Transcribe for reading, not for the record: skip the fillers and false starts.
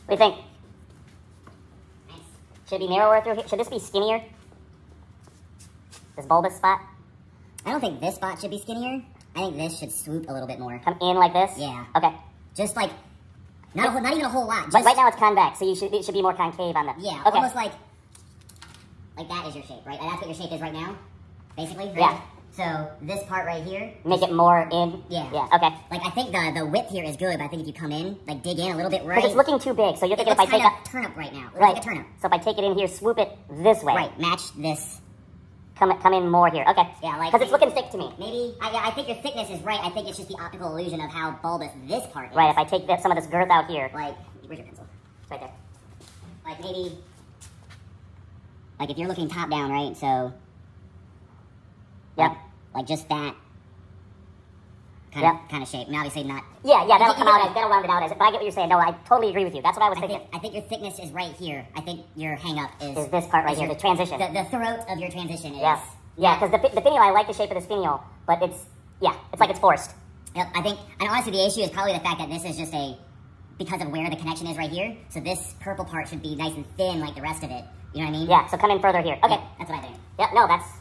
What do you think? Nice. Should it be narrower through here? Should this be skinnier? This bulbous spot? I don't think this spot should be skinnier. I think this should swoop a little bit more. Come in like this? Yeah. Okay. Just like, not even a whole lot. Just, but right now it's convex, so it should be more concave on the... Yeah, okay. almost like that is your shape, right? That's what your shape is right now, basically, right? Yeah. So this part right here... Make it more in? Yeah. Yeah, okay. Like, I think the width here is good, but I think if you come in, like, dig in a little bit right... Because it's looking too big, so you're thinking if I take a turnip right now. Right. Like a turnip. So if I take it in here, swoop it this way. Right, match this. Come in more here. Okay. Yeah, like... Because it's looking thick to me. Maybe... I think your thickness is right. I think it's just the optical illusion of how bulbous this part is. Right, if I take some of this girth out here. Like, where's your pencil? It's right there. Like, maybe... Like, if you're looking top down, right? So... Yep. Like just that kind of shape. And obviously not... Yeah, that'll come out as... That'll round it out as... But I get what you're saying. No, I totally agree with you. That's what I was thinking. I think your thickness is right here. I think your hang-up is this part right here, the transition. The throat of your transition is... Yeah. Yeah, because the finial, I like the shape of this finial, but it's... Yeah, it's like it's forced. Yep, I think... And honestly, the issue is probably the fact that this is just a... Because of where the connection is right here. So this purple part should be nice and thin like the rest of it. You know what I mean? Yeah, so come in further here. Okay. Yeah, that's what I think. Yeah, no, that's...